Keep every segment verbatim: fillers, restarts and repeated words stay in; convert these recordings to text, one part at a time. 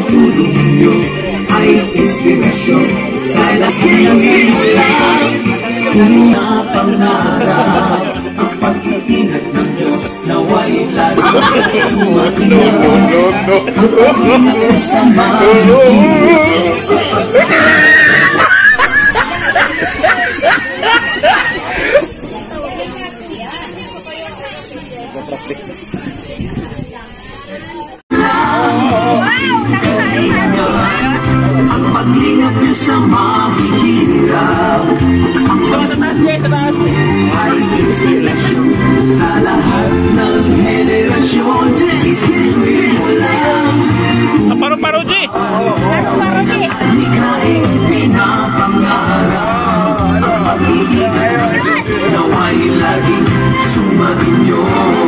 pagtulong ninyo ay inspirasyon sa lahat puno na pangarap. Ang pag-iingat ng Diyos nawa'y lalo sumaingat. Ang pag-iingat sa mga ang paglingap niyo sa mahihirap. Ang pagtataas ay inspirasyon sa lahat ng henerasyon. Paru-paro, G! Paru-paro, G! Hikaing pinapangarap. Ang pag-iingat nawa'y laging sumainyo.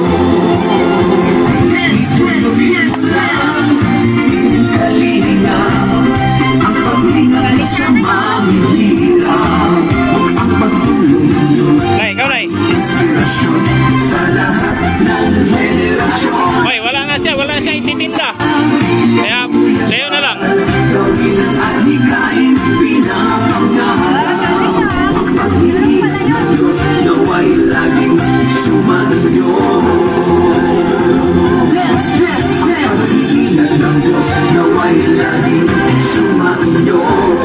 Ang paglingat sa mahihirap. Ang pagtulong ninyo ay inspirasyon sa lahat ng henerasyon. Hoy, wala na siya, wala na siya ititinda. Kaya, sa'yo na lang. Gawin at hikain pinapangarap. Ang pag-iingat ng Diyos nawa'y laging sumainyo. Dance, dance, dance. Ang pag-iingat ng Diyos nawa'y laging sumainyo.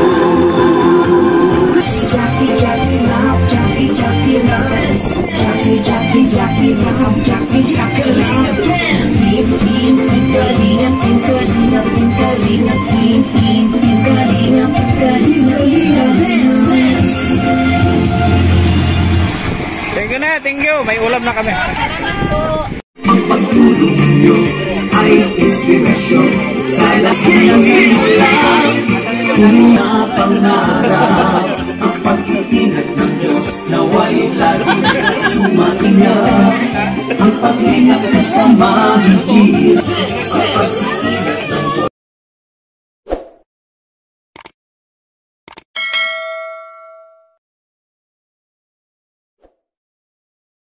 Jackie, Jackie, love, Jackie, Jackie, love, dance. Jackie, Jackie, Jackie, love, Jackie, Jackie, love, dance. Team, team, Pinkalina, Pinkalina, Pinkalina, team, team, Pinkalina, Pinkalina, dance, dance. Thank you na, thank you. May ulam na kami. Ang pagtulong ninyo ay inspirasyon sa lahat puno na pangarap. Ang pag-iingat ng Diyos nawa'y laging sumaingat. Ang pag-ingat sa mahihirap.